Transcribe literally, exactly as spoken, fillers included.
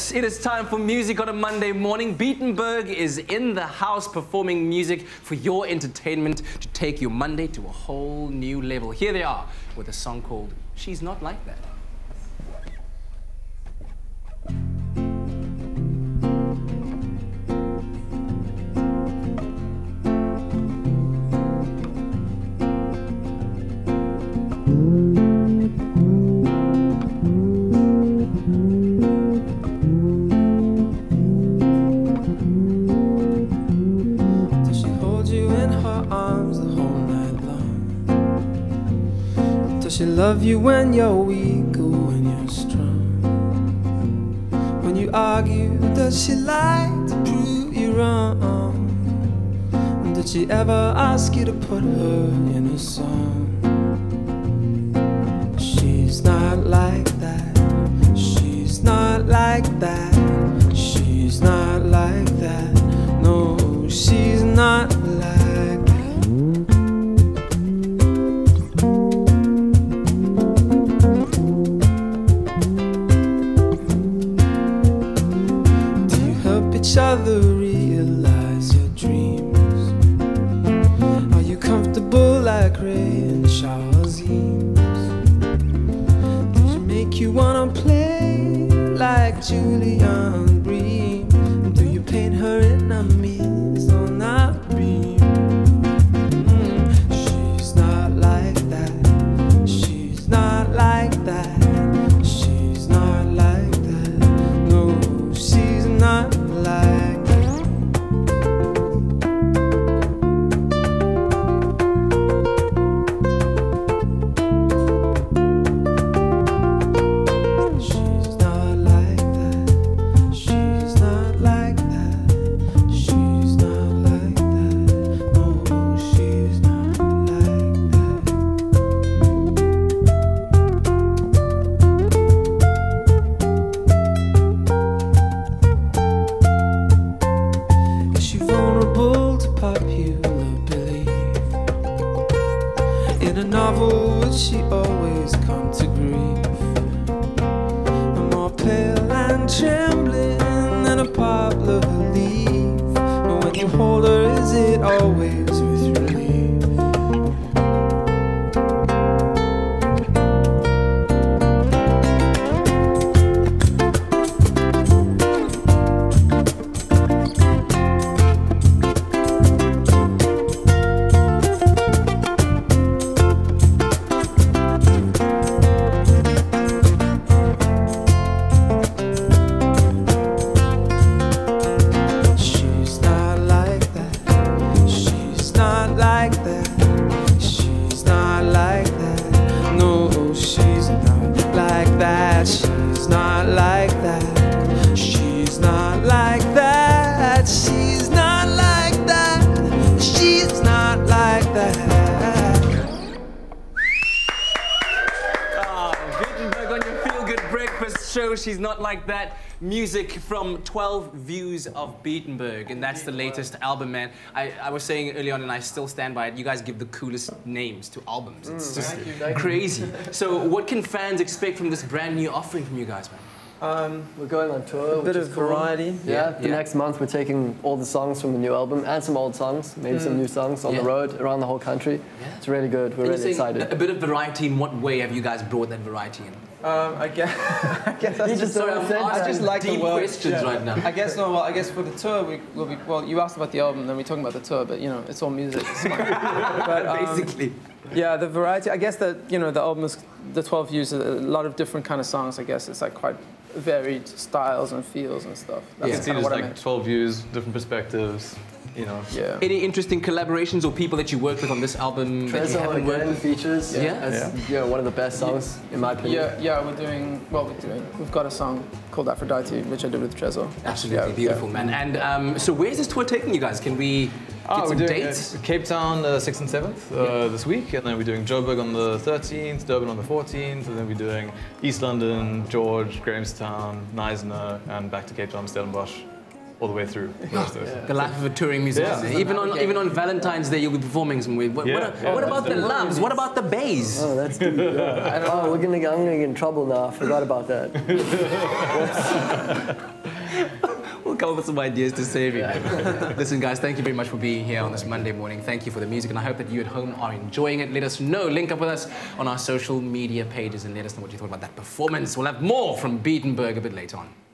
right, it is time for music on a Monday morning. Beatenberg is in the house performing music for your entertainment to take your Monday to a whole new level. Here they are with a song called She's Not Like That. Does she love you when you're weak or when you're strong? When you argue, does she like to prove you wrong? And did she ever ask you to put her in a song? She's not like that. She's not like that. She's not like that. No, she's not like that. Each other realize your dreams. Are you comfortable like Ray and Charles Eames? Does she make you wanna play like Julian Bream? Do you paint her enemies on that beam? Mm, she's not like that. She's not like that. She's not like that. No, she's not. In a novel, would she always come to grief? I'm more pale and trembling than a poplar leaf. But when you hold her, is it always with relief? She's not like that. She's not like that. She's not like that. She's not like that. Oh, Beatenberg on your Feel Good Breakfast show. She's Not Like That. Music from twelve Views of Beatenberg, and that's the latest album, man. I, I was saying early on, and I still stand by it, you guys give the coolest names to albums. It's mm, just thank you, thank crazy. You. So what can fans expect from this brand new offering from you guys, man? Um, we're going on tour, a bit of cool. variety. Yeah, yeah, the yeah. next month we're taking all the songs from the new album and some old songs, maybe mm. some new songs on yeah. the road around the whole country. Yeah. It's really good. We're and really excited. A bit of variety. In what way have you guys brought that variety in? Um, I guess, I guess that's just, just, sorry, I'm I just like deep the word. questions yeah. right now. I guess no. Well, I guess for the tour, we will be. Well, you asked about the album, then we're talking about the tour, but you know, it's all music. It's but, um, basically. Yeah, the variety. I guess that you know the album is the twelve views, a lot of different kind of songs. I guess it's like quite varied styles and feels and stuff. That's yeah, it's what like I mean. twelve views, different perspectives. You know. Yeah. Any interesting collaborations or people that you worked with on this album that you haven't worked with? Features. Yeah. yeah. As, yeah. You know, one of the best songs in my opinion. Yeah, yeah. We're doing. Well, we're doing. We've got a song called Aphrodite, which I did with Trezor. Absolutely yeah, beautiful, yeah. man. And um, so, where's this tour taking you guys? Can we get oh, some we're doing, dates? Uh, Cape Town, uh, sixth and seventh uh, yeah. this week, and then we're doing Joburg on the thirteenth, Durban on the fourteenth, and then we're doing East London, George, Grahamstown, Knysna, and back to Cape Town, Stellenbosch. all the way through. The, rest of it. The life of a touring musician. Yeah. Even on even on Valentine's Day, you'll be performing some way. What, Yeah. what, Yeah, what about the loves? What about the bays? Oh, that's deep. Yeah. Oh, we're gonna. I'm gonna get in trouble now. I forgot about that. We'll come up with some ideas to save you. Listen, guys, thank you very much for being here on this Monday morning. Thank you for the music, and I hope that you at home are enjoying it. Let us know. Link up with us on our social media pages and let us know what you thought about that performance. We'll have more from Beatenberg a bit later on.